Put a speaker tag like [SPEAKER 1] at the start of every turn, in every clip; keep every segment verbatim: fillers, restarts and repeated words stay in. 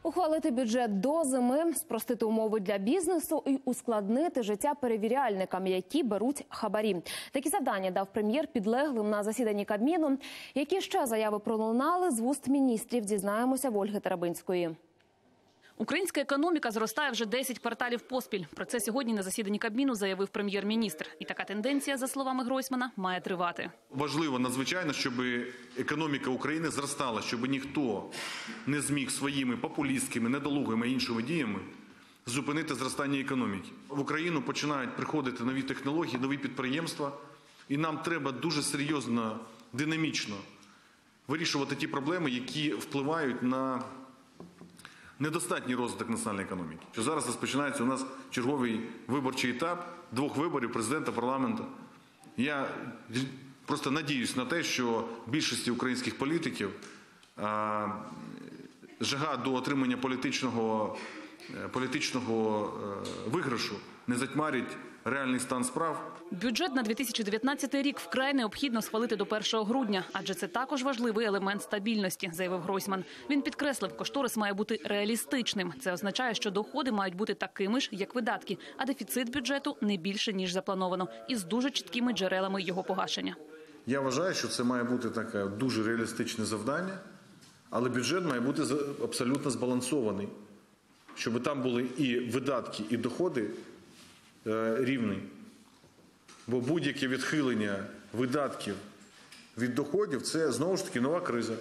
[SPEAKER 1] Ухвалити бюджет до зими, спростити умови для бізнесу і ускладнити життя перевіряльникам, які беруть хабарі. Такі завдання дав прем'єр підлеглим на засіданні Кабміну. Які ще заяви пролунали з вуст міністрів, дізнаємося в Ольги Тарабинської.
[SPEAKER 2] Українська економіка зростає вже десять кварталів поспіль. Про це сьогодні на засіданні Кабміну заявив прем'єр-міністр. І така тенденція, за словами Гройсмана, має тривати.
[SPEAKER 3] Важливо надзвичайно, щоб економіка України зростала, щоб ніхто не зміг своїми популістськими, недолугими і іншими діями зупинити зростання економіки. В Україну починають приходити нові технології, нові підприємства. І нам треба дуже серйозно, динамічно вирішувати ті проблеми, які впливають на недостатній розвиток національної економіки. Що зараз розпочинається у нас черговий виборчий етап двох виборів президента, парламенту. Я просто надіюсь на те, що більшості українських політиків а, жага до отримання політичного, політичного а, виграшу не затьмарить реальний стан справ.
[SPEAKER 2] Бюджет на дві тисячі дев'ятнадцятий рік вкрай необхідно схвалити до першого грудня, адже це також важливий елемент стабільності, заявив Гройсман. Він підкреслив, кошторис має бути реалістичним. Це означає, що доходи мають бути такими ж, як видатки, а дефіцит бюджету не більше, ніж заплановано, із дуже чіткими джерелами його погашення.
[SPEAKER 3] Я вважаю, що це має бути таке дуже реалістичне завдання, але бюджет має бути абсолютно збалансований, щоб там були і видатки, і доходи рівний. Бо будь-яке відхилення видатків від доходів – це, знову ж таки, нова криза.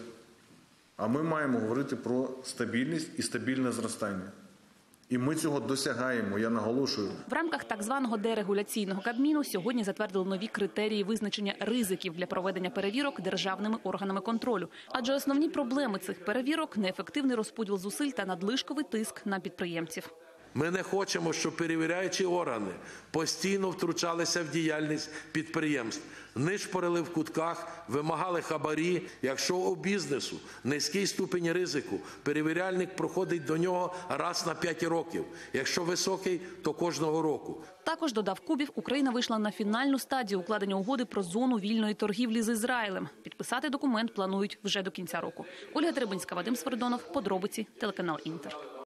[SPEAKER 3] А ми маємо говорити про стабільність і стабільне зростання. І ми цього досягаємо, я наголошую.
[SPEAKER 2] В рамках так званого дерегуляційного Кабміну сьогодні затвердили нові критерії визначення ризиків для проведення перевірок державними органами контролю. Адже основні проблеми цих перевірок – неефективний розподіл зусиль та надлишковий тиск на підприємців.
[SPEAKER 4] Ми не хочемо, щоб перевіряючі органи постійно втручалися в діяльність підприємств, нишпорили в кутках, вимагали хабарі. Якщо у бізнесу низький ступінь ризику, перевіряльник проходить до нього раз на п'ять років. Якщо високий, то кожного року.
[SPEAKER 2] Також, додав Кубів, Україна вийшла на фінальну стадію укладення угоди про зону вільної торгівлі з Ізраїлем. Підписати документ планують вже до кінця року. Ольга Тарабинська, Вадим Свердонов, подробиці, телеканал Інтер.